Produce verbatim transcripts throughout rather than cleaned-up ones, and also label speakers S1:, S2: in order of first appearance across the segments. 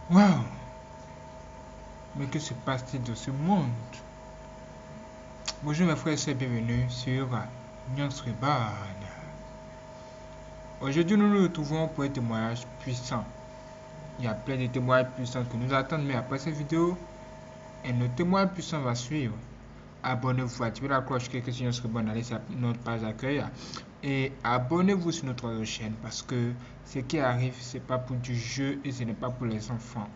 S1: Waouh! Mais que se passe-t-il dans ce monde? Bonjour mes frères et sœurs, bienvenue sur Nyans Reban. Aujourd'hui, nous nous retrouvons pour un témoignage puissant. Il y a plein de témoignages puissants que nous attendons, mais après cette vidéo, un autre témoignage puissant va suivre. Abonnez-vous, activez la cloche, cliquez sur Nyans Reban, allez sur notre page d'accueil et abonnez-vous sur notre chaîne parce que ce qui arrive, ce n'est pas pour du jeu et ce n'est pas pour les enfants.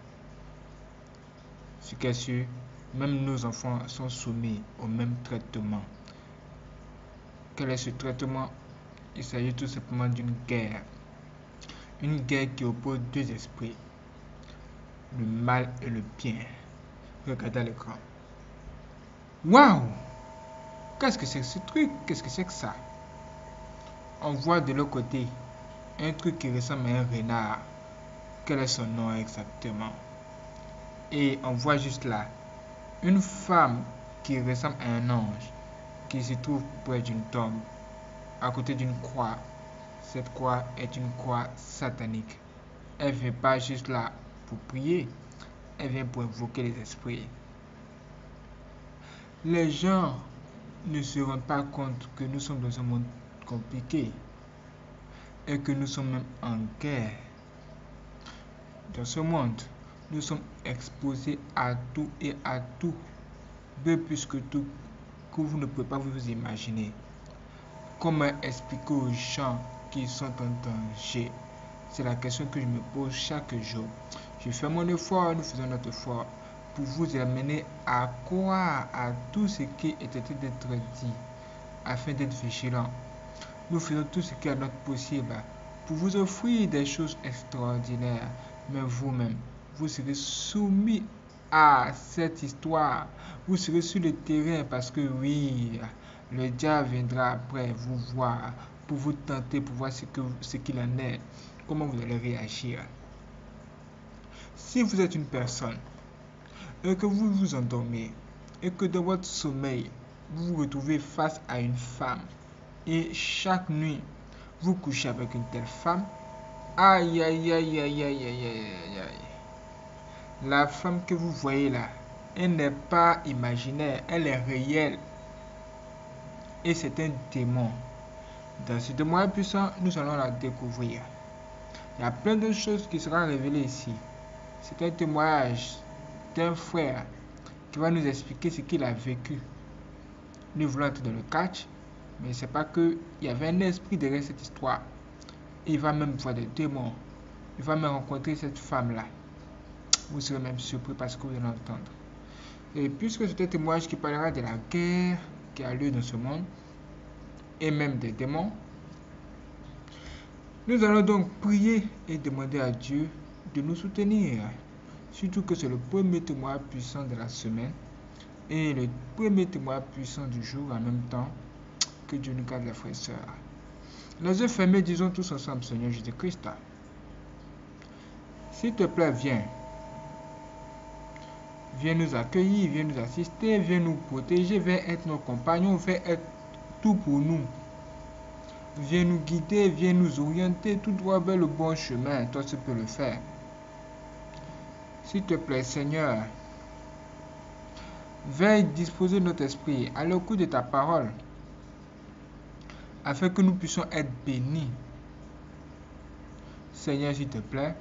S1: Ce qui est sûr, même nos enfants sont soumis au même traitement. Quel est ce traitement? Il s'agit tout simplement d'une guerre. Une guerre qui oppose deux esprits, le mal et le bien. Regardez à l'écran. Waouh! Qu'est-ce que c'est que ce truc? Qu'est-ce que c'est que ça? On voit de l'autre côté un truc qui ressemble à un renard. Quel est son nom exactement? Et on voit juste là une femme qui ressemble à un ange qui se trouve près d'une tombe, à côté d'une croix. Cette croix est une croix satanique. Elle ne vient pas juste là pour prier, elle vient pour invoquer les esprits. Les gens ne se rendent pas compte que nous sommes dans un monde compliqué et que nous sommes même en guerre. Dans ce monde, nous sommes exposés à tout et à tout, bien plus que tout que vous ne pouvez pas vous imaginer. Comment expliquer aux gens qui sont en danger? C'est la question que je me pose chaque jour. Je fais mon effort, nous faisons notre effort pour vous amener à croire à tout ce qui est en train d'être dit afin d'être vigilant. Nous faisons tout ce qui est à notre possible pour vous offrir des choses extraordinaires. Mais vous-même, vous serez soumis à cette histoire. Vous serez sur le terrain parce que oui, le diable viendra après vous voir pour vous tenter, pour voir ce que, ce qu'il en est, comment vous allez réagir. Si vous êtes une personne et que vous vous endormez et que dans votre sommeil, vous vous retrouvez face à une femme et chaque nuit, vous couchez avec une telle femme, aïe aïe aïe aïe aïe aïe aïe aïe. La femme que vous voyez là, elle n'est pas imaginaire, elle est réelle. Et c'est un démon. Dans ce témoignage puissant, nous allons la découvrir. Il y a plein de choses qui seront révélées ici. C'est un témoignage d'un frère qui va nous expliquer ce qu'il a vécu. Nous voulons entrer dans le catch, mais c'est pas que il y avait un esprit derrière cette histoire. Il va même voir des démons. Il va même rencontrer cette femme-là. Vous serez même surpris parce que vous allez entendre. Et puisque c'est un témoignage qui parlera de la guerre qui a lieu dans ce monde, et même des démons, nous allons donc prier et demander à Dieu de nous soutenir. Surtout que c'est le premier témoignage puissant de la semaine et le premier témoignage puissant du jour en même temps. Que Dieu nous garde les frères et sœurs. Les yeux fermés, disons tous ensemble, Seigneur Jésus-Christ, s'il te plaît, viens. Viens nous accueillir, viens nous assister, viens nous protéger, viens être nos compagnons, viens être tout pour nous. Viens nous guider, viens nous orienter tout droit vers le bon chemin. Toi, tu peux le faire. S'il te plaît, Seigneur, veille disposer notre esprit à l'écoute de ta parole, afin que nous puissions être bénis. Seigneur, s'il te plaît,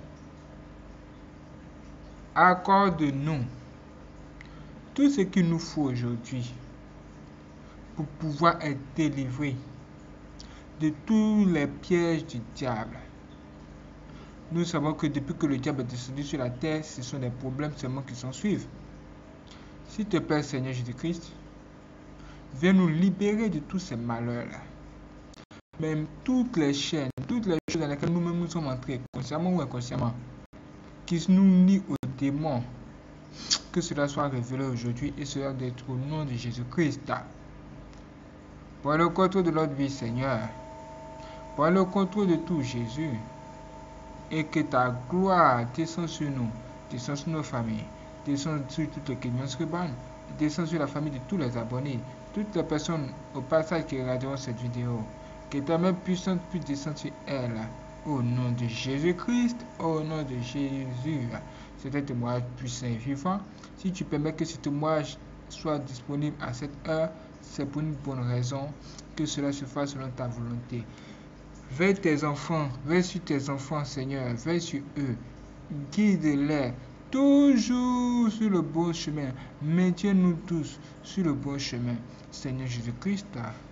S1: accorde-nous tout ce qu'il nous faut aujourd'hui pour pouvoir être délivrés de tous les pièges du diable. Nous savons que depuis que le diable est descendu sur la terre, ce sont des problèmes seulement qui s'en suivent. S'il te plaît, Seigneur Jésus-Christ, viens nous libérer de tous ces malheurs-là. Même toutes les chaînes, toutes les choses dans lesquelles nous-mêmes nous sommes entrés, consciemment ou inconsciemment, qui nous lient aux démons, que cela soit révélé aujourd'hui et cela d'être au nom de Jésus-Christ. Prends le contrôle de notre vie, Seigneur. Prends le contrôle de tout, Jésus. Et que ta gloire descende sur nous, descende sur nos familles, descende sur toutes les Nyans Reban, descende sur la famille de tous les abonnés, toutes les personnes au passage qui regarderont cette vidéo. Que ta main puissante puisse descendre sur elles Au nom de Jésus-Christ, au nom de Jésus. C'est un témoignage puissant et vivant. Si tu permets que ce témoignage soit disponible à cette heure, c'est pour une bonne raison, que cela se fasse selon ta volonté. Veille tes enfants, veille sur tes enfants, Seigneur, veille sur eux, guide-les toujours sur le bon chemin. Maintiens-nous tous sur le bon chemin. Seigneur Jésus-Christ,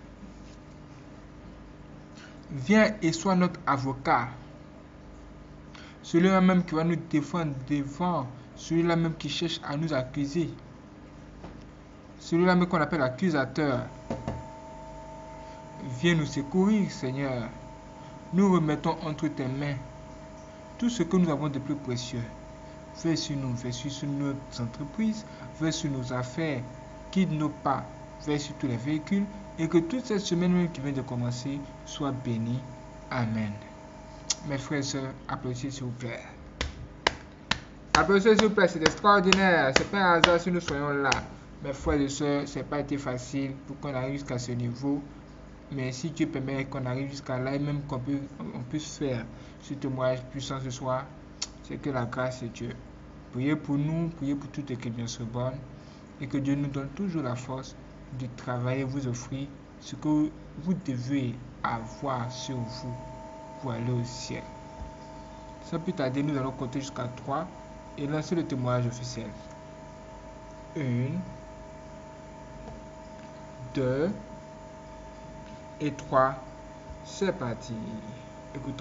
S1: viens et sois notre avocat. Celui-là même qui va nous défendre devant, celui-là même qui cherche à nous accuser. Celui-là même qu'on appelle accusateur. Viens nous secourir, Seigneur. Nous remettons entre tes mains tout ce que nous avons de plus précieux. Veille sur nous, veille sur nos entreprises, veille sur nos affaires, guide nos pas, veille sur tous les véhicules, et que toute cette semaine même qui vient de commencer soit bénie. Amen. Mes frères et sœurs, applaudissez s'il vous plaît. Applaudissez s'il vous plaît, c'est extraordinaire. C'est pas un hasard si nous soyons là. Mes frères et sœurs, ça n'a pas été facile pour qu'on arrive jusqu'à ce niveau. Mais si Dieu permet qu'on arrive jusqu'à là et même qu'on peut, on puisse faire ce témoignage puissant ce soir, c'est que la grâce de Dieu. Priez pour nous, priez pour toute l'équipe de Sorbonne et que Dieu nous donne toujours la force de travailler, vous offrir ce que vous devez avoir sur vous pour aller au ciel. Sans plus tarder, nous allons compter jusqu'à trois et lancer le témoignage officiel. Une, deux et trois. C'est parti. Écoutons.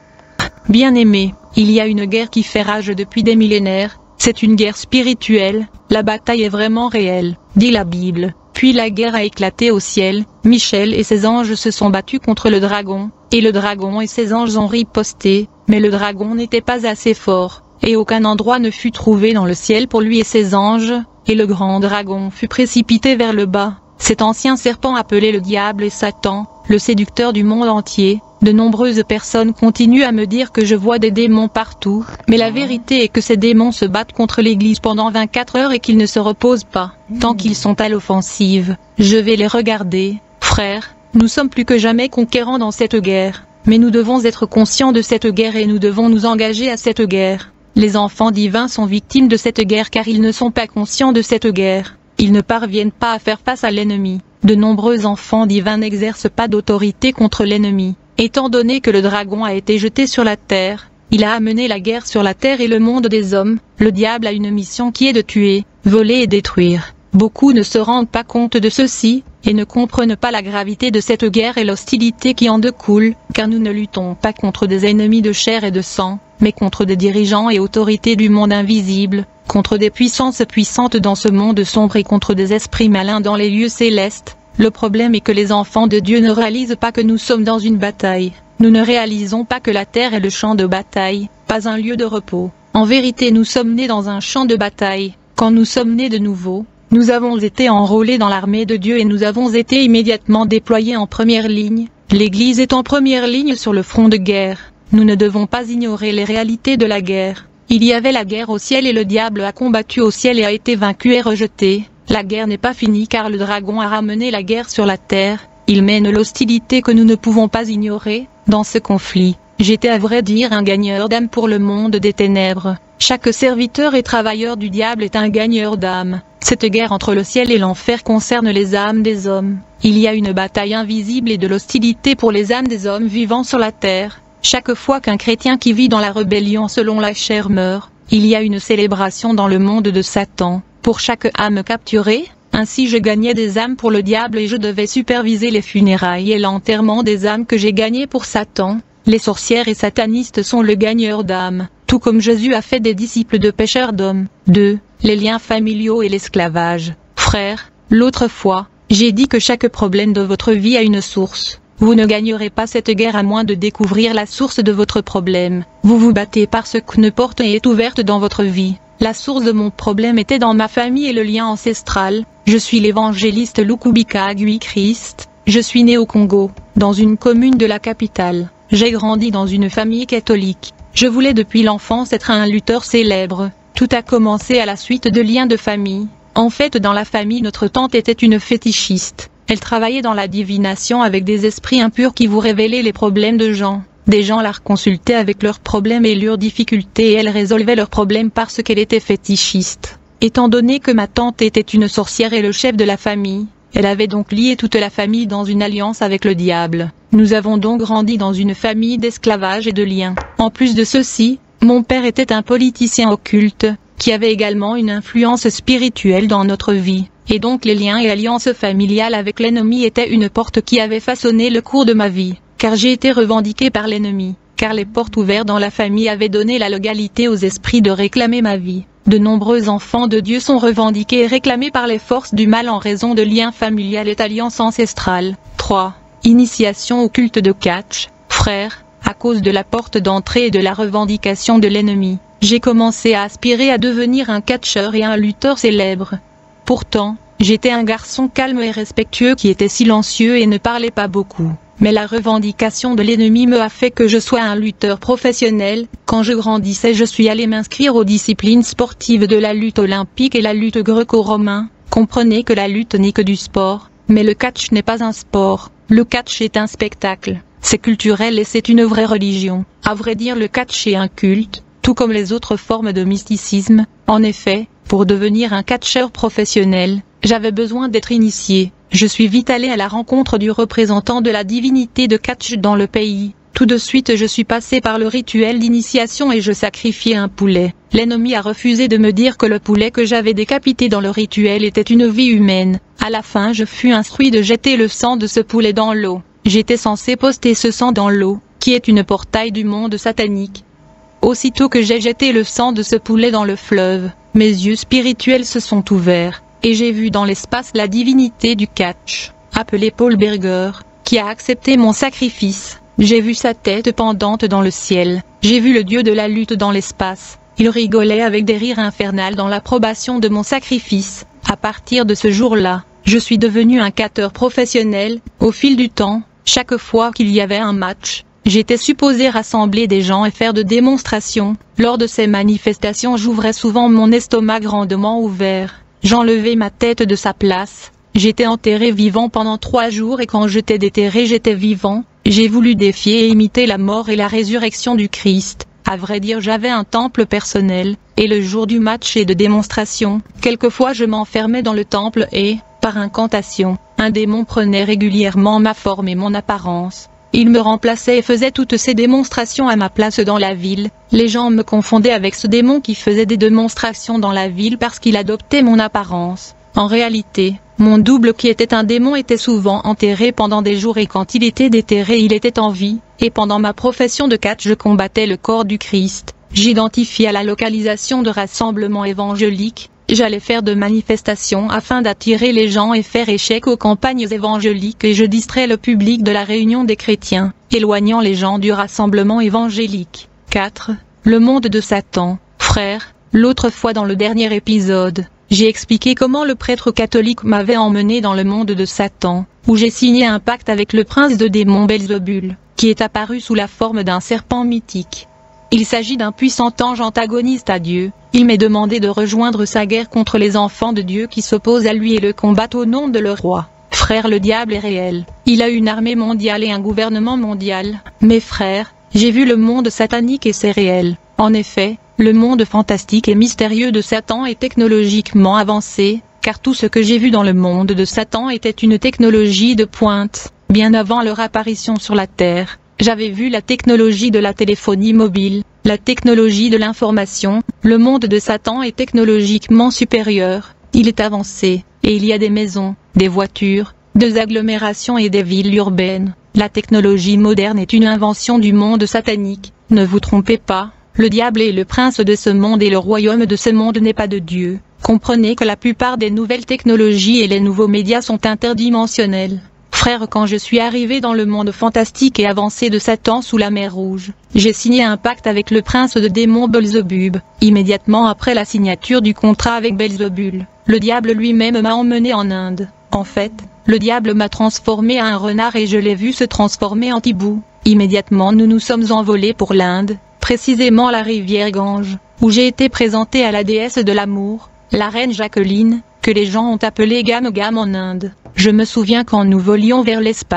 S2: Bien-aimés, il y a une guerre qui fait rage depuis des millénaires, c'est une guerre spirituelle, la bataille est vraiment réelle, dit la Bible. Puis la guerre a éclaté au ciel, Michel et ses anges se sont battus contre le dragon, et le dragon et ses anges ont riposté, mais le dragon n'était pas assez fort, et aucun endroit ne fut trouvé dans le ciel pour lui et ses anges, et le grand dragon fut précipité vers le bas. Cet ancien serpent appelé le diable et Satan, le séducteur du monde entier. De nombreuses personnes continuent à me dire que je vois des démons partout, mais la vérité est que ces démons se battent contre l'Église pendant vingt-quatre heures et qu'ils ne se reposent pas. Tant qu'ils sont à l'offensive, je vais les regarder. Frères, nous sommes plus que jamais conquérants dans cette guerre, mais nous devons être conscients de cette guerre et nous devons nous engager à cette guerre. Les enfants divins sont victimes de cette guerre car ils ne sont pas conscients de cette guerre. Ils ne parviennent pas à faire face à l'ennemi. De nombreux enfants divins n'exercent pas d'autorité contre l'ennemi. Étant donné que le dragon a été jeté sur la terre, il a amené la guerre sur la terre et le monde des hommes. Le diable a une mission qui est de tuer, voler et détruire. Beaucoup ne se rendent pas compte de ceci, et ne comprennent pas la gravité de cette guerre et l'hostilité qui en découle, car nous ne luttons pas contre des ennemis de chair et de sang, mais contre des dirigeants et autorités du monde invisible, contre des puissances puissantes dans ce monde sombre et contre des esprits malins dans les lieux célestes. Le problème est que les enfants de Dieu ne réalisent pas que nous sommes dans une bataille. Nous ne réalisons pas que la terre est le champ de bataille, pas un lieu de repos. En vérité, nous sommes nés dans un champ de bataille. Quand nous sommes nés de nouveau, nous avons été enrôlés dans l'armée de Dieu et nous avons été immédiatement déployés en première ligne. L'Église est en première ligne sur le front de guerre. Nous ne devons pas ignorer les réalités de la guerre. Il y avait la guerre au ciel et le diable a combattu au ciel et a été vaincu et rejeté. La guerre n'est pas finie car le dragon a ramené la guerre sur la terre. Il mène l'hostilité que nous ne pouvons pas ignorer. Dans ce conflit, j'étais à vrai dire un gagneur d'âme pour le monde des ténèbres. Chaque serviteur et travailleur du diable est un gagneur d'âme. Cette guerre entre le ciel et l'enfer concerne les âmes des hommes. Il y a une bataille invisible et de l'hostilité pour les âmes des hommes vivant sur la terre. Chaque fois qu'un chrétien qui vit dans la rébellion selon la chair meurt, il y a une célébration dans le monde de Satan. Pour chaque âme capturée, ainsi je gagnais des âmes pour le diable et je devais superviser les funérailles et l'enterrement des âmes que j'ai gagnées pour Satan. Les sorcières et satanistes sont le gagneur d'âmes, tout comme Jésus a fait des disciples de pêcheurs d'hommes. deux. Les liens familiaux et l'esclavage. Frères, l'autre fois, j'ai dit que chaque problème de votre vie a une source. Vous ne gagnerez pas cette guerre à moins de découvrir la source de votre problème. Vous vous battez parce qu'une porte est ouverte dans votre vie. La source de mon problème était dans ma famille et le lien ancestral. Je suis l'évangéliste Lukubika Agui Christ. Je suis né au Congo, dans une commune de la capitale. J'ai grandi dans une famille catholique. Je voulais depuis l'enfance être un lutteur célèbre. Tout a commencé à la suite de liens de famille. En fait, dans la famille, notre tante était une fétichiste. Elle travaillait dans la divination avec des esprits impurs qui vous révélaient les problèmes de gens. Des gens la consultaient avec leurs problèmes et leurs difficultés et elle résolvait leurs problèmes parce qu'elle était fétichiste. Étant donné que ma tante était une sorcière et le chef de la famille, elle avait donc lié toute la famille dans une alliance avec le diable. Nous avons donc grandi dans une famille d'esclavage et de liens. En plus de ceci, mon père était un politicien occulte, qui avait également une influence spirituelle dans notre vie, et donc les liens et alliances familiales avec l'ennemi étaient une porte qui avait façonné le cours de ma vie, car j'ai été revendiqué par l'ennemi, car les portes ouvertes dans la famille avaient donné la légalité aux esprits de réclamer ma vie. De nombreux enfants de Dieu sont revendiqués et réclamés par les forces du mal en raison de liens familiales et d'alliances ancestrales. trois. Initiation au culte de catch. Frère, à cause de la porte d'entrée et de la revendication de l'ennemi, j'ai commencé à aspirer à devenir un catcheur et un lutteur célèbre. Pourtant, j'étais un garçon calme et respectueux qui était silencieux et ne parlait pas beaucoup. Mais la revendication de l'ennemi me a fait que je sois un lutteur professionnel. Quand je grandissais, je suis allé m'inscrire aux disciplines sportives de la lutte olympique et la lutte gréco-romain. Comprenez que la lutte n'est que du sport, mais le catch n'est pas un sport. Le catch est un spectacle. C'est culturel et c'est une vraie religion. À vrai dire, le catch est un culte, tout comme les autres formes de mysticisme. En effet, pour devenir un catcheur professionnel, j'avais besoin d'être initié. Je suis vite allé à la rencontre du représentant de la divinité de catch dans le pays. Tout de suite je suis passé par le rituel d'initiation et je sacrifiais un poulet. L'ennemi a refusé de me dire que le poulet que j'avais décapité dans le rituel était une vie humaine. À la fin je fus instruit de jeter le sang de ce poulet dans l'eau. J'étais censé poster ce sang dans l'eau, qui est une portail du monde satanique. Aussitôt que j'ai jeté le sang de ce poulet dans le fleuve, mes yeux spirituels se sont ouverts. Et j'ai vu dans l'espace la divinité du catch, appelée Paul Berger, qui a accepté mon sacrifice. J'ai vu sa tête pendante dans le ciel. J'ai vu le dieu de la lutte dans l'espace. Il rigolait avec des rires infernales dans l'approbation de mon sacrifice. À partir de ce jour-là, je suis devenu un catcheur professionnel. Au fil du temps, chaque fois qu'il y avait un match, j'étais supposé rassembler des gens et faire de démonstrations. Lors de ces manifestations, j'ouvrais souvent mon estomac grandement ouvert. J'enlevais ma tête de sa place. J'étais enterré vivant pendant trois jours et quand j'étais déterré j'étais vivant. J'ai voulu défier et imiter la mort et la résurrection du Christ. À vrai dire j'avais un temple personnel, et le jour du match et de démonstration, quelquefois je m'enfermais dans le temple et, par incantation, un démon prenait régulièrement ma forme et mon apparence. Il me remplaçait et faisait toutes ces démonstrations à ma place dans la ville. Les gens me confondaient avec ce démon qui faisait des démonstrations dans la ville parce qu'il adoptait mon apparence. En réalité, mon double qui était un démon était souvent enterré pendant des jours et quand il était déterré il était en vie, et pendant ma profession de catch je combattais le corps du Christ. J'identifiais à la localisation de rassemblements évangéliques. J'allais faire de manifestations afin d'attirer les gens et faire échec aux campagnes évangéliques et je distrais le public de la réunion des chrétiens, éloignant les gens du rassemblement évangélique. quatre. Le monde de Satan. Frère, l'autre fois dans le dernier épisode, j'ai expliqué comment le prêtre catholique m'avait emmené dans le monde de Satan, où j'ai signé un pacte avec le prince de démons Belzébul, qui est apparu sous la forme d'un serpent mythique. Il s'agit d'un puissant ange antagoniste à Dieu. Il m'est demandé de rejoindre sa guerre contre les enfants de Dieu qui s'opposent à lui et le combattent au nom de leur roi. Frère, le diable est réel. Il a une armée mondiale et un gouvernement mondial. Mes frères, j'ai vu le monde satanique et c'est réel. En effet, le monde fantastique et mystérieux de Satan est technologiquement avancé, car tout ce que j'ai vu dans le monde de Satan était une technologie de pointe, bien avant leur apparition sur la Terre. J'avais vu la technologie de la téléphonie mobile, la technologie de l'information. Le monde de Satan est technologiquement supérieur, il est avancé, et il y a des maisons, des voitures, des agglomérations et des villes urbaines. La technologie moderne est une invention du monde satanique. Ne vous trompez pas, le diable est le prince de ce monde et le royaume de ce monde n'est pas de Dieu. Comprenez que la plupart des nouvelles technologies et les nouveaux médias sont interdimensionnels. Frère, quand je suis arrivé dans le monde fantastique et avancé de Satan sous la mer Rouge, j'ai signé un pacte avec le prince de démons Belzébub. Immédiatement après la signature du contrat avec Belzébul, le diable lui-même m'a emmené en Inde. En fait, le diable m'a transformé en un renard et je l'ai vu se transformer en hibou. Immédiatement nous nous sommes envolés pour l'Inde, précisément la rivière Gange, où j'ai été présenté à la déesse de l'amour, la reine Jacqueline, que les gens ont appelée Gam Gam en Inde. Je me souviens quand nous volions vers l'espace,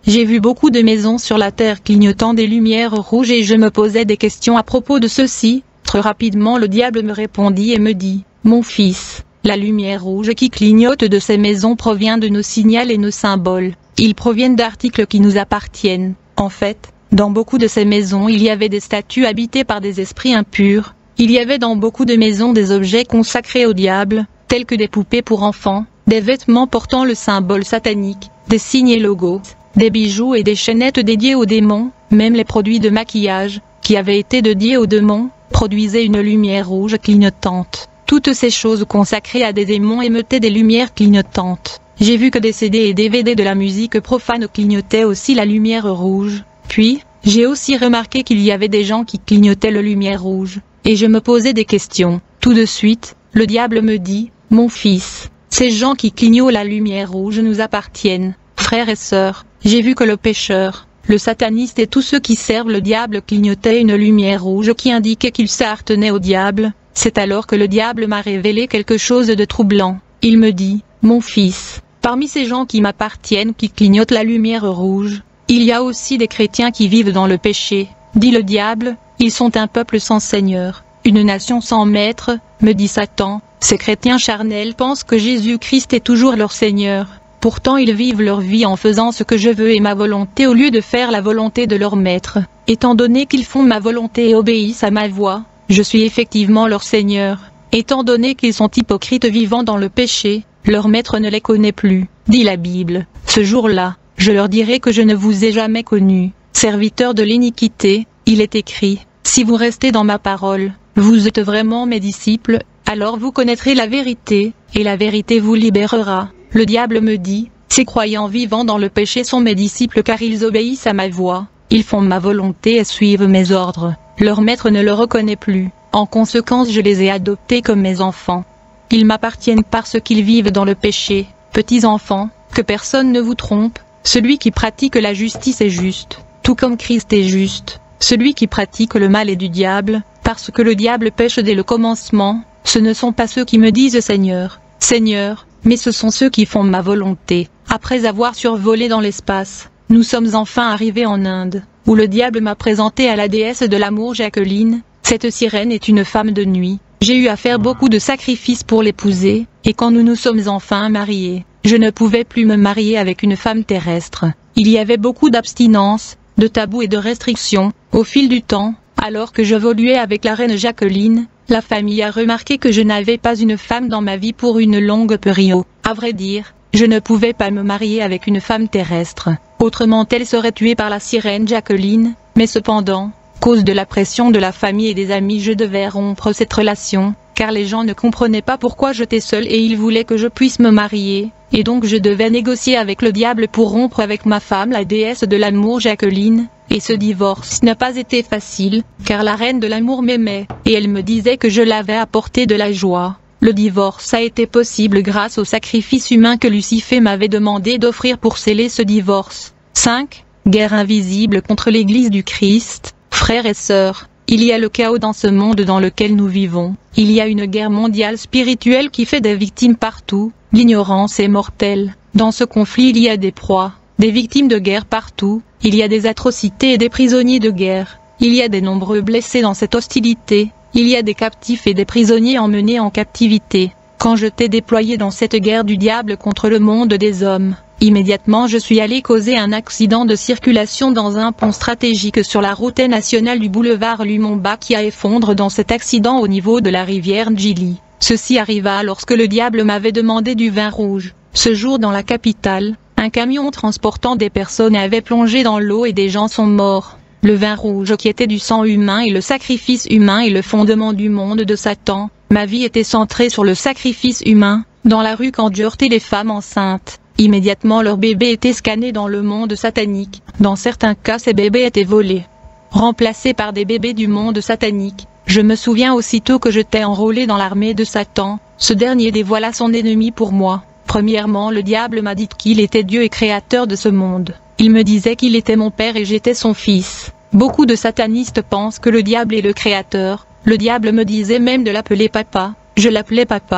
S2: j'ai vu beaucoup de maisons sur la terre clignotant des lumières rouges et je me posais des questions à propos de ceci. Très rapidement le diable me répondit et me dit, « Mon fils, la lumière rouge qui clignote de ces maisons provient de nos signaux et nos symboles. Ils proviennent d'articles qui nous appartiennent. En fait, dans beaucoup de ces maisons il y avait des statues habitées par des esprits impurs. Il y avait dans beaucoup de maisons des objets consacrés au diable, tels que des poupées pour enfants, des vêtements portant le symbole satanique, des signes et logos, des bijoux et des chaînettes dédiées aux démons, même les produits de maquillage, qui avaient été dédiés aux démons, produisaient une lumière rouge clignotante. Toutes ces choses consacrées à des démons émettaient des lumières clignotantes. J'ai vu que des C D et D V D de la musique profane clignotaient aussi la lumière rouge. Puis, j'ai aussi remarqué qu'il y avait des gens qui clignotaient la lumière rouge. Et je me posais des questions. Tout de suite, le diable me dit, « Mon fils, ces gens qui clignotent la lumière rouge nous appartiennent. Frères et sœurs, j'ai vu que le pécheur, le sataniste et tous ceux qui servent le diable clignotaient une lumière rouge qui indiquait qu'ils s'appartenaient au diable. C'est alors que le diable m'a révélé quelque chose de troublant. Il me dit, « Mon fils, parmi ces gens qui m'appartiennent qui clignotent la lumière rouge, il y a aussi des chrétiens qui vivent dans le péché. » Dit le diable, « Ils sont un peuple sans Seigneur, une nation sans maître, » me dit Satan. Ces chrétiens charnels pensent que Jésus-Christ est toujours leur Seigneur. Pourtant ils vivent leur vie en faisant ce que je veux et ma volonté au lieu de faire la volonté de leur maître. Étant donné qu'ils font ma volonté et obéissent à ma voix, je suis effectivement leur Seigneur. Étant donné qu'ils sont hypocrites vivant dans le péché, leur maître ne les connaît plus, dit la Bible. Ce jour-là, je leur dirai que je ne vous ai jamais connus, serviteurs de l'iniquité. Il est écrit, si vous restez dans ma parole, vous êtes vraiment mes disciples, alors vous connaîtrez la vérité, et la vérité vous libérera. Le diable me dit, ces croyants vivant dans le péché sont mes disciples car ils obéissent à ma voix, ils font ma volonté et suivent mes ordres. Leur maître ne le reconnaît plus, en conséquence je les ai adoptés comme mes enfants. Ils m'appartiennent parce qu'ils vivent dans le péché. Petits enfants, que personne ne vous trompe, celui qui pratique la justice est juste, tout comme Christ est juste. Celui qui pratique le mal est du diable, parce que le diable pêche dès le commencement. Ce ne sont pas ceux qui me disent Seigneur, Seigneur, mais ce sont ceux qui font ma volonté. Après avoir survolé dans l'espace, nous sommes enfin arrivés en Inde, où le diable m'a présenté à la déesse de l'amour Jacqueline. Cette sirène est une femme de nuit. J'ai eu à faire beaucoup de sacrifices pour l'épouser, et quand nous nous sommes enfin mariés, je ne pouvais plus me marier avec une femme terrestre. Il y avait beaucoup d'abstinence, de tabous et de restrictions. Au fil du temps, alors que j'évoluais avec la reine Jacqueline, la famille a remarqué que je n'avais pas une femme dans ma vie pour une longue période. À vrai dire, je ne pouvais pas me marier avec une femme terrestre, autrement elle serait tuée par la sirène Jacqueline, mais cependant, cause de la pression de la famille et des amis je devais rompre cette relation, car les gens ne comprenaient pas pourquoi j'étais seule et ils voulaient que je puisse me marier, et donc je devais négocier avec le diable pour rompre avec ma femme la déesse de l'amour Jacqueline. Et ce divorce n'a pas été facile, car la reine de l'amour m'aimait, et elle me disait que je l'avais apporté de la joie. Le divorce a été possible grâce au sacrifice humain que Lucifer m'avait demandé d'offrir pour sceller ce divorce. cinq. Guerre invisible contre l'Église du Christ. Frères et sœurs, il y a le chaos dans ce monde dans lequel nous vivons. Il y a une guerre mondiale spirituelle qui fait des victimes partout. L'ignorance est mortelle. Dans ce conflit il y a des proies, des victimes de guerre partout. Il y a des atrocités et des prisonniers de guerre. Il y a des nombreux blessés dans cette hostilité. Il y a des captifs et des prisonniers emmenés en captivité. Quand je t'ai déployé dans cette guerre du diable contre le monde des hommes, immédiatement je suis allé causer un accident de circulation dans un pont stratégique sur la route nationale du boulevard Lumumba qui a effondré dans cet accident au niveau de la rivière Ndjili. Ceci arriva lorsque le diable m'avait demandé du vin rouge. Ce jour dans la capitale, un camion transportant des personnes avait plongé dans l'eau et des gens sont morts. Le vin rouge qui était du sang humain et le sacrifice humain est le fondement du monde de Satan. Ma vie était centrée sur le sacrifice humain. Dans la rue quand j'heurtais les femmes enceintes, immédiatement leurs bébés étaient scannés dans le monde satanique. Dans certains cas ces bébés étaient volés, remplacés par des bébés du monde satanique. Je me souviens aussitôt que je t'ai enrôlé dans l'armée de Satan. Ce dernier dévoila son ennemi pour moi. Premièrement, le diable m'a dit qu'il était Dieu et créateur de ce monde. Il me disait qu'il était mon père et j'étais son fils. Beaucoup de satanistes pensent que le diable est le créateur. Le diable me disait même de l'appeler papa. Je l'appelais papa.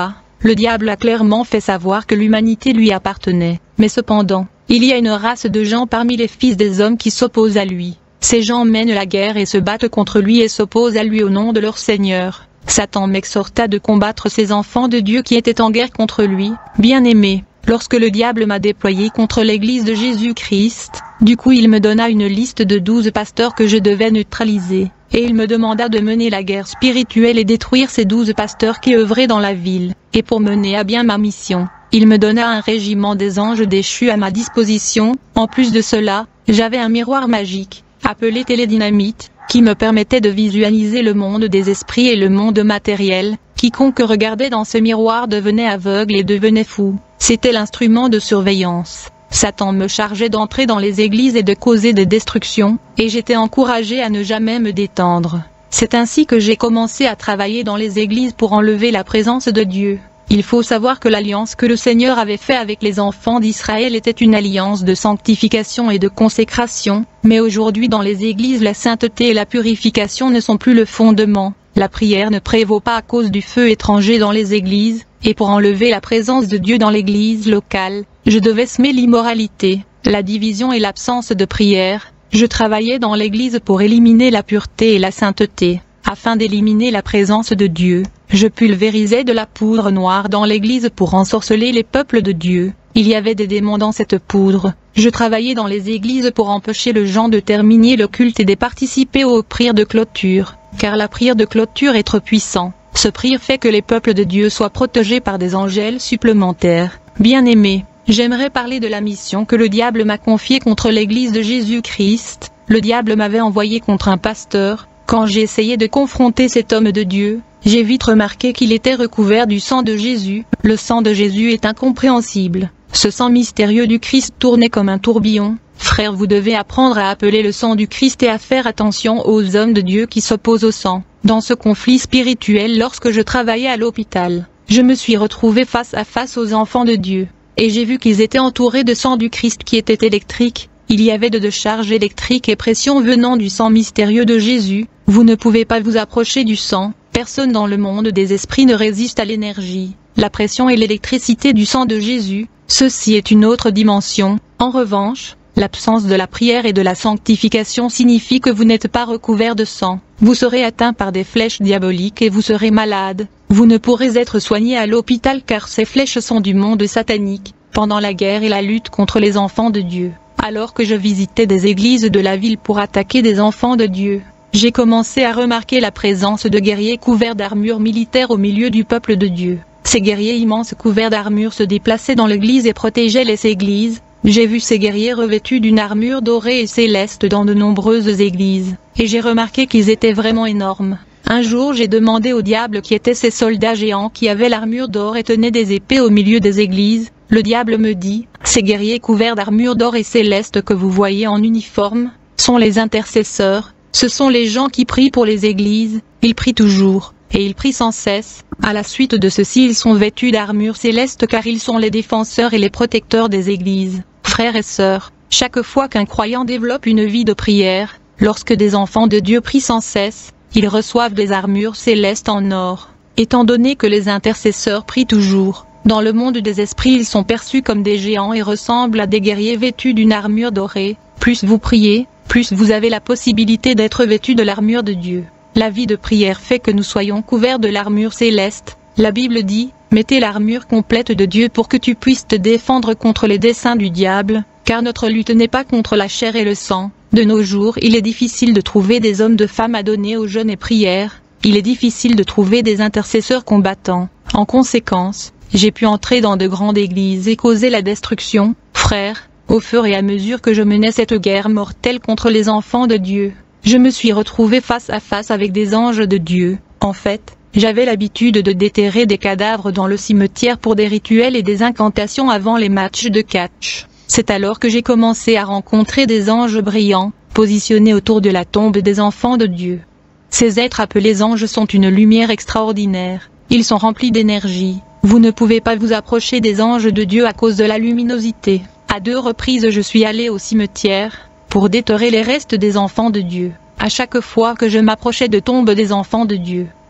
S2: le diable a clairement fait savoir que l'humanité lui appartenait. Mais cependant, il y a une race de gens parmi les fils des hommes qui s'opposent à lui. Ces gens mènent la guerre et se battent contre lui et s'opposent à lui au nom de leur Seigneur. Satan m'exhorta de combattre ces enfants de Dieu qui étaient en guerre contre lui. Bien-aimé, lorsque le diable m'a déployé contre l'église de Jésus-Christ, du coup il me donna une liste de douze pasteurs que je devais neutraliser, et il me demanda de mener la guerre spirituelle et détruire ces douze pasteurs qui œuvraient dans la ville, et pour mener à bien ma mission, il me donna un régiment des anges déchus à ma disposition. En plus de cela, j'avais un miroir magique, appelé télédynamite, qui me permettait de visualiser le monde des esprits et le monde matériel. Quiconque regardait dans ce miroir devenait aveugle et devenait fou. C'était l'instrument de surveillance. Satan me chargeait d'entrer dans les églises et de causer des destructions, et j'étais encouragé à ne jamais me détendre. C'est ainsi que j'ai commencé à travailler dans les églises pour enlever la présence de Dieu. Il faut savoir que l'alliance que le Seigneur avait faite avec les enfants d'Israël était une alliance de sanctification et de consécration, mais aujourd'hui dans les églises la sainteté et la purification ne sont plus le fondement. La prière ne prévaut pas à cause du feu étranger dans les églises, et pour enlever la présence de Dieu dans l'église locale, je devais semer l'immoralité, la division et l'absence de prière. Je travaillais dans l'église pour éliminer la pureté et la sainteté. Afin d'éliminer la présence de Dieu, je pulvérisais de la poudre noire dans l'église pour ensorceler les peuples de Dieu. Il y avait des démons dans cette poudre. Je travaillais dans les églises pour empêcher les gens de terminer le culte et de participer aux prières de clôture, car la prière de clôture est trop puissante. Ce prière fait que les peuples de Dieu soient protégés par des angels supplémentaires. Bien-aimés, j'aimerais parler de la mission que le diable m'a confiée contre l'église de Jésus-Christ. Le diable m'avait envoyé contre un pasteur. Quand j'ai essayé de confronter cet homme de Dieu, j'ai vite remarqué qu'il était recouvert du sang de Jésus. Le sang de Jésus est incompréhensible. Ce sang mystérieux du Christ tournait comme un tourbillon. Frères, vous devez apprendre à appeler le sang du Christ et à faire attention aux hommes de Dieu qui s'opposent au sang. Dans ce conflit spirituel, lorsque je travaillais à l'hôpital, je me suis retrouvé face à face aux enfants de Dieu. Et j'ai vu qu'ils étaient entourés de sang du Christ qui était électrique. Il y avait de, de charges électriques et pression venant du sang mystérieux de Jésus. Vous ne pouvez pas vous approcher du sang. Personne dans le monde des esprits ne résiste à l'énergie, la pression et l'électricité du sang de Jésus. Ceci est une autre dimension. En revanche, l'absence de la prière et de la sanctification signifie que vous n'êtes pas recouvert de sang. Vous serez atteint par des flèches diaboliques et vous serez malade. Vous ne pourrez être soigné à l'hôpital car ces flèches sont du monde satanique. Pendant la guerre et la lutte contre les enfants de Dieu, alors que je visitais des églises de la ville pour attaquer des enfants de Dieu, j'ai commencé à remarquer la présence de guerriers couverts d'armure militaire au milieu du peuple de Dieu. Ces guerriers immenses couverts d'armure se déplaçaient dans l'église et protégeaient les églises. J'ai vu ces guerriers revêtus d'une armure dorée et céleste dans de nombreuses églises, et j'ai remarqué qu'ils étaient vraiment énormes. Un jour j'ai demandé au diable qui étaient ces soldats géants qui avaient l'armure d'or et tenaient des épées au milieu des églises. Le diable me dit, ces guerriers couverts d'armure d'or et céleste que vous voyez en uniforme, sont les intercesseurs. Ce sont les gens qui prient pour les églises. Ils prient toujours, et ils prient sans cesse. À la suite de ceci, ils sont vêtus d'armure céleste car ils sont les défenseurs et les protecteurs des églises. Frères et sœurs, chaque fois qu'un croyant développe une vie de prière, lorsque des enfants de Dieu prient sans cesse, ils reçoivent des armures célestes en or. Étant donné que les intercesseurs prient toujours, dans le monde des esprits ils sont perçus comme des géants et ressemblent à des guerriers vêtus d'une armure dorée. Plus vous priez, plus vous avez la possibilité d'être vêtu de l'armure de Dieu. La vie de prière fait que nous soyons couverts de l'armure céleste. La Bible dit, mettez l'armure complète de Dieu pour que tu puisses te défendre contre les desseins du diable, car notre lutte n'est pas contre la chair et le sang. De nos jours, il est difficile de trouver des hommes de femmes adonnés au jeûne et prière. Il est difficile de trouver des intercesseurs combattants. En conséquence, j'ai pu entrer dans de grandes églises et causer la destruction. Frères, au fur et à mesure que je menais cette guerre mortelle contre les enfants de Dieu, je me suis retrouvé face à face avec des anges de Dieu. En fait, j'avais l'habitude de déterrer des cadavres dans le cimetière pour des rituels et des incantations avant les matchs de catch. C'est alors que j'ai commencé à rencontrer des anges brillants, positionnés autour de la tombe des enfants de Dieu. Ces êtres appelés anges sont une lumière extraordinaire. Ils sont remplis d'énergie. Vous ne pouvez pas vous approcher des anges de Dieu à cause de la luminosité. À deux reprises je suis allé au cimetière, pour déterrer les restes des enfants de Dieu. À chaque fois que je m'approchais de tombe des enfants de Dieu,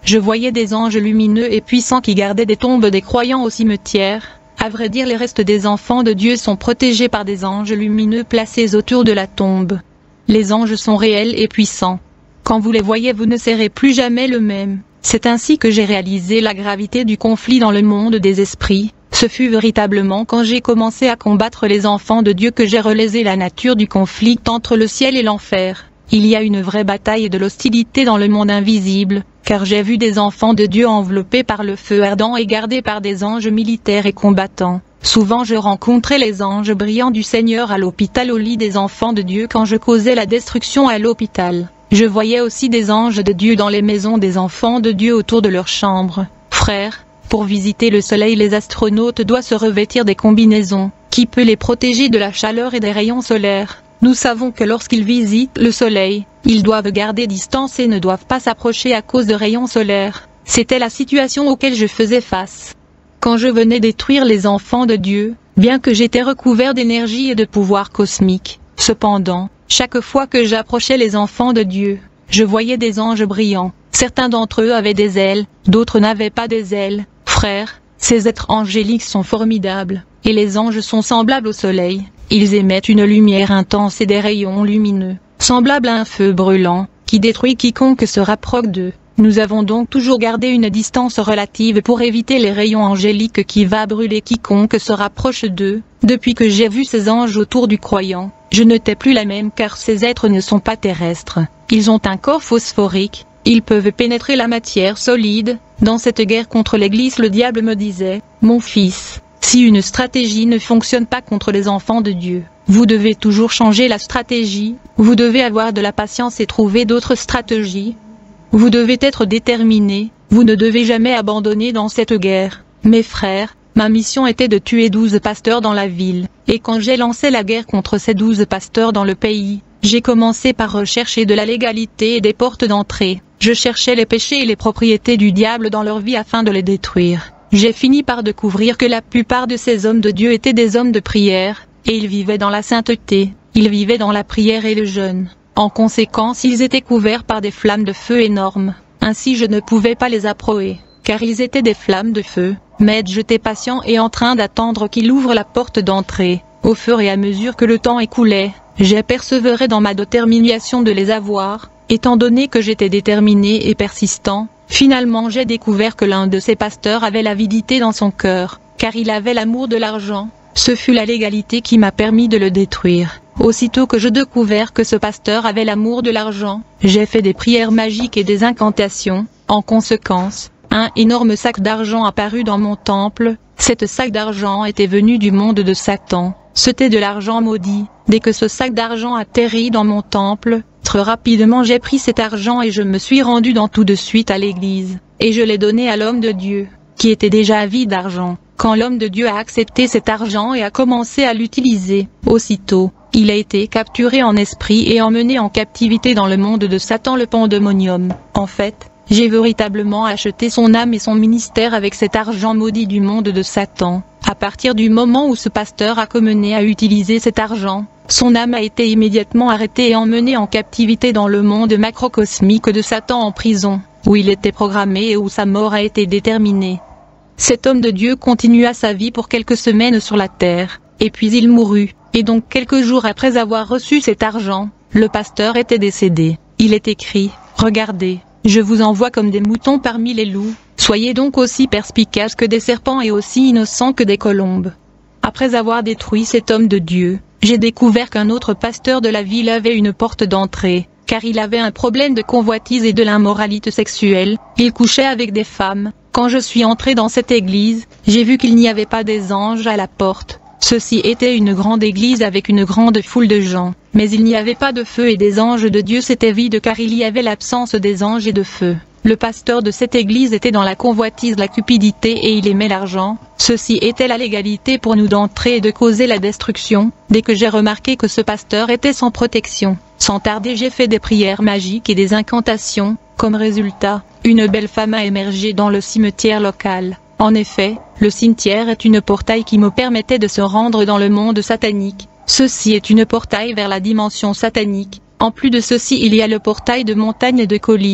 S2: Je voyais des anges lumineux et puissants qui gardaient des tombes des croyants au cimetière. À vrai dire, les restes des enfants de Dieu sont protégés par des anges lumineux placés autour de la tombe. Les anges sont réels et puissants. Quand vous les voyez, vous ne serez plus jamais le même. C'est ainsi que j'ai réalisé la gravité du conflit dans le monde des esprits. Ce fut véritablement quand j'ai commencé à combattre les enfants de Dieu que j'ai réalisé la nature du conflit entre le ciel et l'enfer. Il y a une vraie bataille et de l'hostilité dans le monde invisible, car j'ai vu des enfants de Dieu enveloppés par le feu ardent et gardés par des anges militaires et combattants. Souvent je rencontrais les anges brillants du Seigneur à l'hôpital au lit des enfants de Dieu quand je causais la destruction à l'hôpital. Je voyais aussi des anges de Dieu dans les maisons des enfants de Dieu autour de leurs chambres. Frères, pour visiter le soleil, les astronautes doivent se revêtir des combinaisons, qui peut les protéger de la chaleur et des rayons solaires. Nous savons que lorsqu'ils visitent le soleil, ils doivent garder distance et ne doivent pas s'approcher à cause de rayons solaires. C'était la situation auquel je faisais face. Quand je venais détruire les enfants de Dieu, bien que j'étais recouvert d'énergie et de pouvoir cosmique, cependant, chaque fois que j'approchais les enfants de Dieu, je voyais des anges brillants. Certains d'entre eux avaient des ailes, d'autres n'avaient pas des ailes. Frères, ces êtres angéliques sont formidables, et les anges sont semblables au soleil. Ils émettent une lumière intense et des rayons lumineux, semblables à un feu brûlant, qui détruit quiconque se rapproche d'eux. Nous avons donc toujours gardé une distance relative pour éviter les rayons angéliques qui va brûler quiconque se rapproche d'eux. Depuis que j'ai vu ces anges autour du croyant, je n'étais plus la même car ces êtres ne sont pas terrestres. Ils ont un corps phosphorique, ils peuvent pénétrer la matière solide. Dans cette guerre contre l'Église, le diable me disait, « Mon fils, si une stratégie ne fonctionne pas contre les enfants de Dieu, vous devez toujours changer la stratégie, vous devez avoir de la patience et trouver d'autres stratégies. Vous devez être déterminé, vous ne devez jamais abandonner dans cette guerre. » Mes frères, ma mission était de tuer douze pasteurs dans la ville, et quand j'ai lancé la guerre contre ces douze pasteurs dans le pays, j'ai commencé par rechercher de la légalité et des portes d'entrée. Je cherchais les péchés et les propriétés du diable dans leur vie afin de les détruire. J'ai fini par découvrir que la plupart de ces hommes de Dieu étaient des hommes de prière, et ils vivaient dans la sainteté, ils vivaient dans la prière et le jeûne. En conséquence, ils étaient couverts par des flammes de feu énormes. Ainsi je ne pouvais pas les approcher, car ils étaient des flammes de feu. Mais j'étais patient et en train d'attendre qu'il ouvre la porte d'entrée. Au fur et à mesure que le temps écoulait, j'ai persévéré dans ma détermination de les avoir. Étant donné que j'étais déterminé et persistant, finalement j'ai découvert que l'un de ces pasteurs avait l'avidité dans son cœur, car il avait l'amour de l'argent. Ce fut la légalité qui m'a permis de le détruire. Aussitôt que je découvert que ce pasteur avait l'amour de l'argent, j'ai fait des prières magiques et des incantations. En conséquence, un énorme sac d'argent apparut dans mon temple. Cet sac d'argent était venu du monde de Satan. C'était de l'argent maudit. Dès que ce sac d'argent atterrit dans mon temple, très rapidement j'ai pris cet argent et je me suis rendu dans tout de suite à l'église, et je l'ai donné à l'homme de Dieu, qui était déjà avide d'argent. Quand l'homme de Dieu a accepté cet argent et a commencé à l'utiliser, aussitôt, il a été capturé en esprit et emmené en captivité dans le monde de Satan, le pandémonium. En fait, j'ai véritablement acheté son âme et son ministère avec cet argent maudit du monde de Satan. À partir du moment où ce pasteur a commencé à utiliser cet argent, son âme a été immédiatement arrêtée et emmenée en captivité dans le monde macrocosmique de Satan, en prison, où il était programmé et où sa mort a été déterminée. Cet homme de Dieu continua sa vie pour quelques semaines sur la terre, et puis il mourut, et donc quelques jours après avoir reçu cet argent, le pasteur était décédé. Il est écrit, « Regardez, je vous envoie comme des moutons parmi les loups, soyez donc aussi perspicaces que des serpents et aussi innocents que des colombes. » Après avoir détruit cet homme de Dieu, j'ai découvert qu'un autre pasteur de la ville avait une porte d'entrée, car il avait un problème de convoitise et de l'immoralité sexuelle. Il couchait avec des femmes. Quand je suis entré dans cette église, j'ai vu qu'il n'y avait pas des anges à la porte. Ceci était une grande église avec une grande foule de gens, mais il n'y avait pas de feu et des anges de Dieu, c'était vide car il y avait l'absence des anges et de feu. Le pasteur de cette église était dans la convoitise, la cupidité et il aimait l'argent. Ceci était la légalité pour nous d'entrer et de causer la destruction. Dès que j'ai remarqué que ce pasteur était sans protection, sans tarder j'ai fait des prières magiques et des incantations. Comme résultat, une belle femme a émergé dans le cimetière local. En effet, le cimetière est une portail qui me permettait de se rendre dans le monde satanique. Ceci est une portail vers la dimension satanique. En plus de ceci, il y a le portail de montagnes et de collines.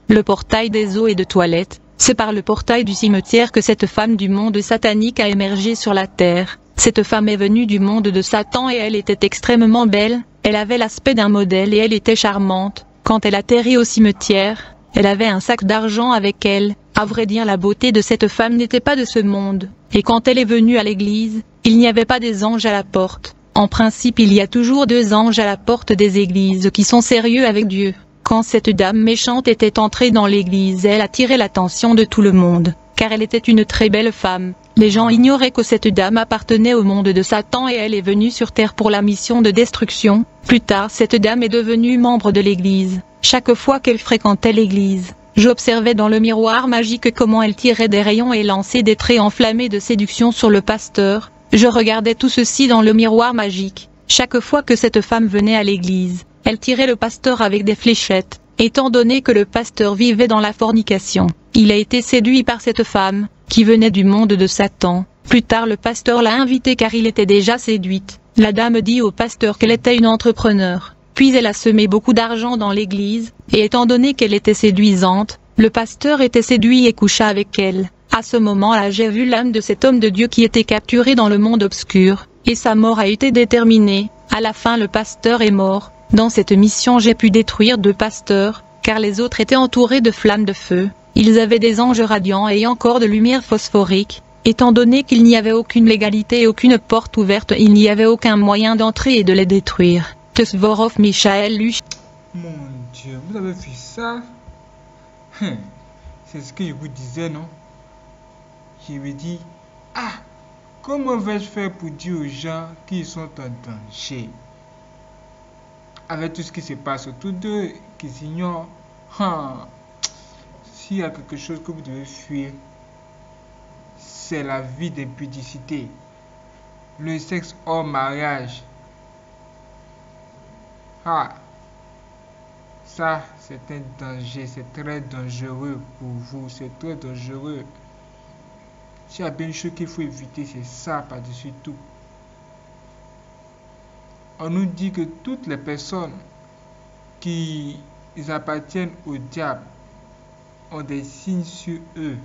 S2: le portail des eaux et de toilettes. C'est par le portail du cimetière que cette femme du monde satanique a émergé sur la terre. Cette femme est venue du monde de Satan et elle était extrêmement belle, elle avait l'aspect d'un modèle et elle était charmante. Quand elle atterrit au cimetière, elle avait un sac d'argent avec elle. À vrai dire, la beauté de cette femme n'était pas de ce monde. Et quand elle est venue à l'église, il n'y avait pas des anges à la porte. En principe, il y a toujours deux anges à la porte des églises qui sont sérieux avec Dieu. Quand cette dame méchante était entrée dans l'église, elle attirait l'attention de tout le monde, car elle était une très belle femme. Les gens ignoraient que cette dame appartenait au monde de Satan et elle est venue sur terre pour la mission de destruction. Plus tard, cette dame est devenue membre de l'église. Chaque fois qu'elle fréquentait l'église, j'observais dans le miroir magique comment elle tirait des rayons et lançait des traits enflammés de séduction sur le pasteur. Je regardais tout ceci dans le miroir magique. Chaque fois que cette femme venait à l'église, elle tirait le pasteur avec des fléchettes. Étant donné que le pasteur vivait dans la fornication, il a été séduit par cette femme, qui venait du monde de Satan. Plus tard, le pasteur l'a invitée car il était déjà séduite. La dame dit au pasteur qu'elle était une entrepreneur. Puis elle a semé beaucoup d'argent dans l'église, et étant donné qu'elle était séduisante, le pasteur était séduit et coucha avec elle. À ce moment-là, j'ai vu l'âme de cet homme de Dieu qui était capturé dans le monde obscur, et sa mort a été déterminée. À la fin, le pasteur est mort. Dans cette mission, j'ai pu détruire deux pasteurs, car les autres étaient entourés de flammes de feu. Ils avaient des anges radiants et encore de lumière phosphorique. Étant donné qu'il n'y avait aucune légalité et aucune porte ouverte, il n'y avait aucun moyen d'entrer et de les détruire. Tesvorov Michael Luch.
S1: Mon Dieu, vous avez vu ça? Hum, c'est ce que je vous disais, non? Je me dis, ah, comment vais-je faire pour dire aux gens qu'ils sont en danger? Avec tout ce qui se passe autour d'eux, qu'ils ignorent, hum, s'il y a quelque chose que vous devez fuir, c'est la vie d'impudicité, le sexe hors mariage. Ah, ça, c'est un danger, c'est très dangereux pour vous, c'est très dangereux. S'il y a bien une chose qu'il faut éviter, c'est ça par-dessus tout. On nous dit que toutes les personnes qui appartiennent au diable ont des signes sur eux.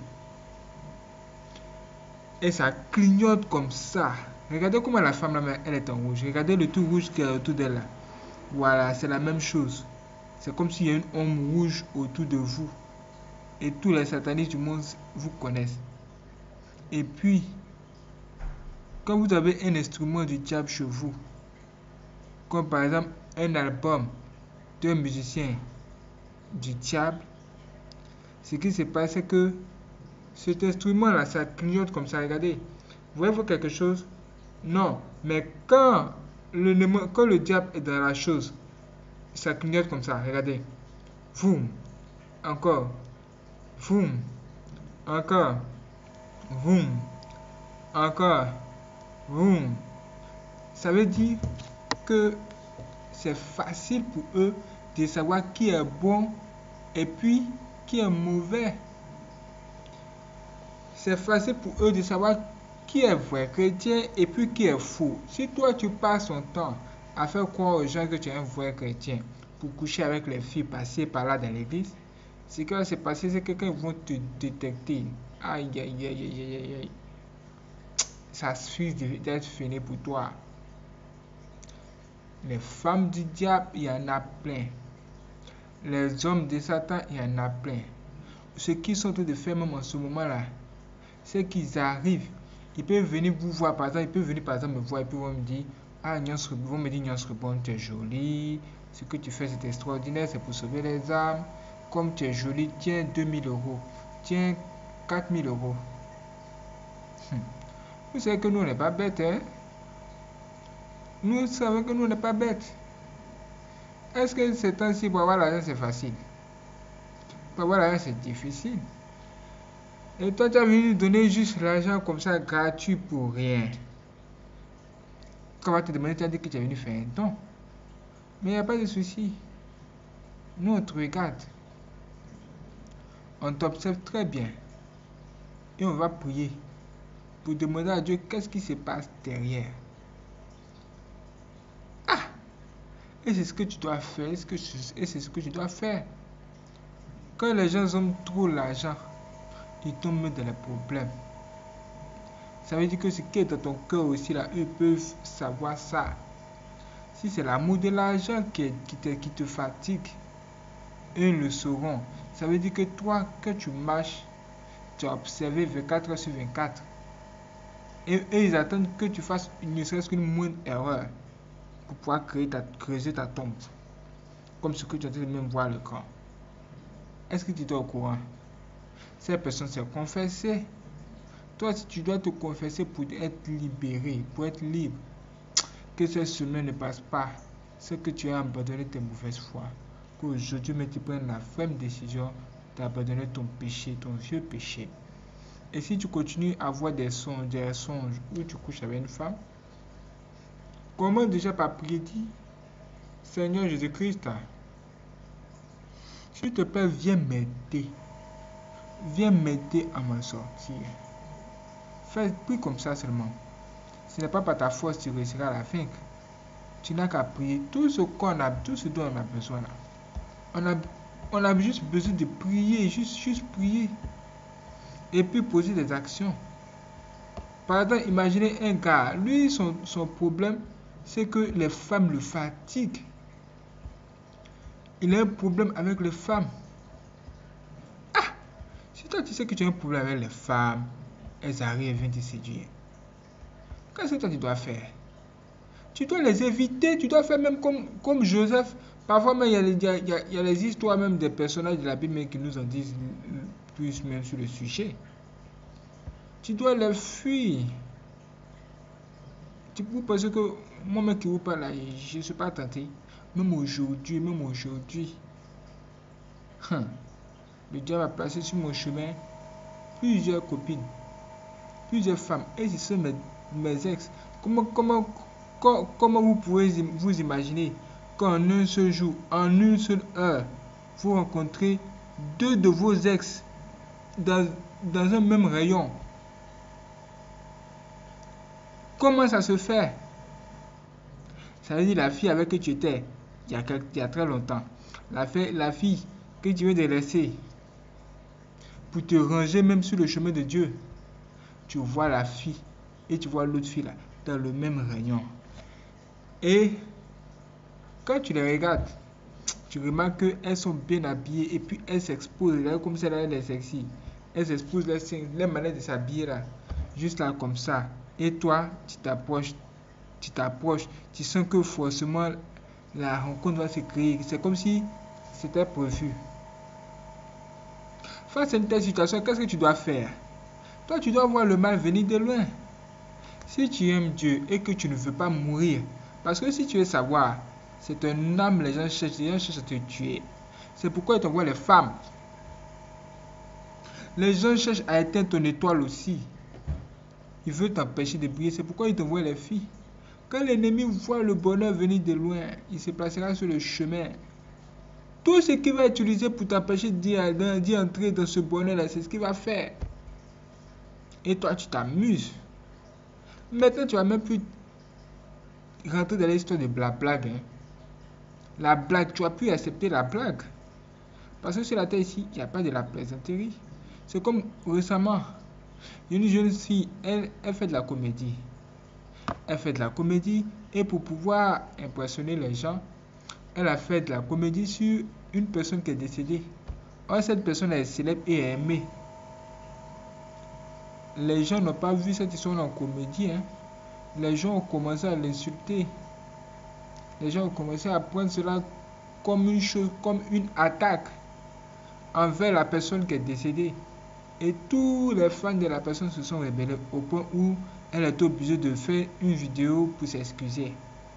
S1: Et ça clignote comme ça. Regardez comment la femme là, elle est en rouge. Regardez le tout rouge qui est autour d'elle là. Voilà, c'est la même chose. C'est comme s'il y a une ombre rouge autour de vous. Et tous les satanistes du monde vous connaissent. Et puis, quand vous avez un instrument du diable chez vous, comme par exemple un album d'un musicien du diable, ce qui se passe, c'est que cet instrument-là, ça clignote comme ça. Regardez, voyez-vous quelque chose? Non, mais quand le, quand le diable est dans la chose, ça clignote comme ça. Regardez, voum, encore, voum, encore, voum, encore, voum. Ça veut dire que c'est facile pour eux de savoir qui est bon et puis qui est mauvais. C'est facile pour eux de savoir qui est vrai chrétien et puis qui est faux. Si toi tu passes ton temps à faire croire aux gens que tu es un vrai chrétien pour coucher avec les filles passées par là dans l'église, ce qui va se passer, c'est que quand ils vont te détecter, aïe aïe aïe aïe aïe aïe, ça suffit d'être fini pour toi. Les femmes du diable, il y en a plein. Les hommes de Satan, il y en a plein. Ce qu'ils sont en train de faire même en ce moment-là, c'est qu'ils arrivent. Ils peuvent venir vous voir, par exemple, ils peuvent venir par exemple me voir et puis vont me dire, ah, ils vont me dire, Nyans Rebond, tu es jolie, ce que tu fais c'est extraordinaire, c'est pour sauver les âmes. Comme tu es jolie, tiens deux mille euros, tiens quatre mille euros. Hum. Vous savez que nous, on n'est pas bêtes, hein? Nous savons que nous, on n'est pas bêtes. Est-ce que ces temps-ci, pour avoir l'argent, c'est facile? Pour avoir l'argent, c'est difficile. Et toi, tu as venu donner juste l'argent comme ça, gratuit pour rien. Quand on va te demander, tu as dit que tu es venu faire un don. Mais il n'y a pas de souci. Nous, on te regarde. On t'observe très bien. Et on va prier pour demander à Dieu qu'est-ce qui se passe derrière. Et c'est ce que tu dois faire, et c'est ce que tu dois faire. Quand les gens ont trop l'argent, ils tombent dans les problèmes. Ça veut dire que ce qui est dans ton cœur aussi, là, eux peuvent savoir ça. Si c'est l'amour de l'argent qui, qui, te, qui te fatigue, eux le sauront. Ça veut dire que toi, quand tu marches, tu as observé vingt-quatre heures sur vingt-quatre. Et eux, ils attendent que tu fasses ne serait-ce qu'une moindre erreur pour pouvoir créer ta, creuser ta tombe. Comme ce que tu as de même voir le camp. Est-ce que tu es au courant? Cette personne s'est confessée. Toi, si tu dois te confesser pour être libéré, pour être libre, que ce chemin ne passe pas, c'est que tu as abandonné tes mauvaises foi. Qu'aujourd'hui, tu prennes la ferme décision d'abandonner ton péché, ton vieux péché. Et si tu continues à avoir des songes, des songes où tu couches avec une femme, comment déjà par prier dit, Seigneur Jésus-Christ, s'il te plaît, viens m'aider. Viens m'aider à m'en sortir. Fais, prie comme ça seulement. Ce n'est pas par ta force que tu réussiras à la vaincre. Tu n'as qu'à prier tout ce qu'on a, tout ce dont on a besoin là. On a, on a juste besoin de prier, juste, juste prier. Et puis poser des actions. Par exemple, imaginez un gars, lui, son, son problème, c'est que les femmes le fatiguent. Il a un problème avec les femmes. Ah! Si toi tu sais que tu as un problème avec les femmes, elles arrivent et viennent te séduire. Qu'est-ce que toi tu dois faire? Tu dois les éviter, tu dois faire même comme, comme Joseph. Parfois même il y, a les, il, y a, il, y a, il y a les histoires même des personnages de la Bible qui nous en disent plus même sur le sujet. Tu dois les fuir. Tu peux penser que moi-même qui vous parle là, je ne suis pas tenté. Même aujourd'hui, même aujourd'hui. Hum, le diable a placé sur mon chemin plusieurs copines, plusieurs femmes. Et ce sont mes, mes ex. Comment, comment, comment, comment vous pouvez vous imaginer qu'en un seul jour, en une seule heure, vous rencontrez deux de vos ex dans, dans un même rayon? Comment ça se fait? Ça veut dire la fille avec qui tu étais il y a, il y a très longtemps. La, fille, la fille que tu veux délaisser pour te ranger même sur le chemin de Dieu. Tu vois la fille et tu vois l'autre fille là dans le même rayon. Et quand tu les regardes, tu remarques qu'elles sont bien habillées et puis elles s'exposent là, comme si elles étaient sexy. Elles s'exposent les seins, les manières de s'habiller là, juste là comme ça. Et toi, tu t'approches, tu t'approches, tu sens que forcément la rencontre va se créer. C'est comme si c'était prévu. Face à une telle situation, qu'est-ce que tu dois faire? Toi, tu dois voir le mal venir de loin. Si tu aimes Dieu et que tu ne veux pas mourir, parce que si tu veux savoir, c'est un âme, les gens cherchent, les gens cherchent à te tuer. C'est pourquoi ils t'envoient les femmes. Les gens cherchent à éteindre ton étoile aussi. Ils veulent t'empêcher de briller, c'est pourquoi ils t'envoient les filles. Quand l'ennemi voit le bonheur venir de loin, il se placera sur le chemin. Tout ce qu'il va utiliser pour t'empêcher d'y entrer dans ce bonheur-là, c'est ce qu'il va faire. Et toi, tu t'amuses. Maintenant, tu vas même plus rentrer dans l'histoire de la blague. Hein. La blague, tu vas plus accepter la blague. Parce que sur la terre ici, il n'y a pas de la plaisanterie. C'est comme récemment, une jeune fille, elle, elle fait de la comédie. Elle fait de la comédie et pour pouvoir impressionner les gens, elle a fait de la comédie sur une personne qui est décédée. Or, cette personne est célèbre et est aimée. Les gens n'ont pas vu cette histoire en comédie. Hein. Les gens ont commencé à l'insulter. Les gens ont commencé à prendre cela comme une chose, comme une attaque envers la personne qui est décédée. Et tous les fans de la personne se sont rebellés au point où elle est obligée de faire une vidéo pour s'excuser.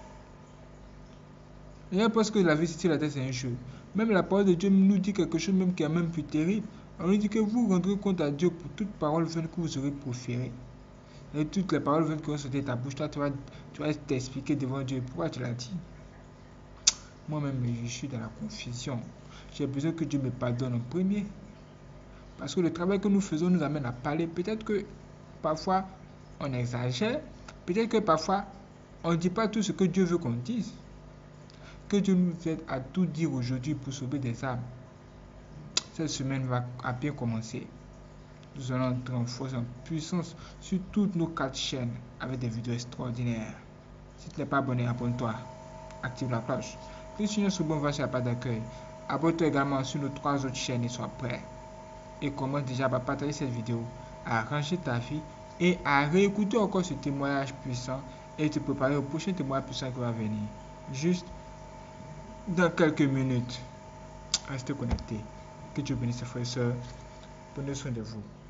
S1: Et elle pense que la vie sur la terre c'est un jeu. Même la parole de Dieu nous dit quelque chose même qui est même plus terrible. On nous dit que vous rendrez compte à Dieu pour toute parole vaine que vous aurez proférée. Et toutes les paroles vaines qui vont sortir de ta bouche, toi tu vas, tu vas t'expliquer devant Dieu pourquoi tu l'as dit. Moi-même je suis dans la confusion. J'ai besoin que Dieu me pardonne en premier. Parce que le travail que nous faisons nous amène à parler. Peut-être que parfois on exagère. Peut-être que parfois on ne dit pas tout ce que Dieu veut qu'on dise. Que Dieu nous aide à tout dire aujourd'hui pour sauver des âmes. Cette semaine va à bien commencer. Nous allons entrer en force, en puissance sur toutes nos quatre chaînes avec des vidéos extraordinaires. Si tu n'es pas abonné, abonne-toi. Active la cloche. Christian Soubon va sur la page d'accueil. Abonne-toi également sur nos trois autres chaînes et sois prêt. Et commence déjà à partager cette vidéo, à arranger ta vie et à réécouter encore ce témoignage puissant et te préparer au prochain témoignage puissant qui va venir. Juste dans quelques minutes. Restez connectés. Que Dieu bénisse, frères et sœurs. Prenez soin de vous.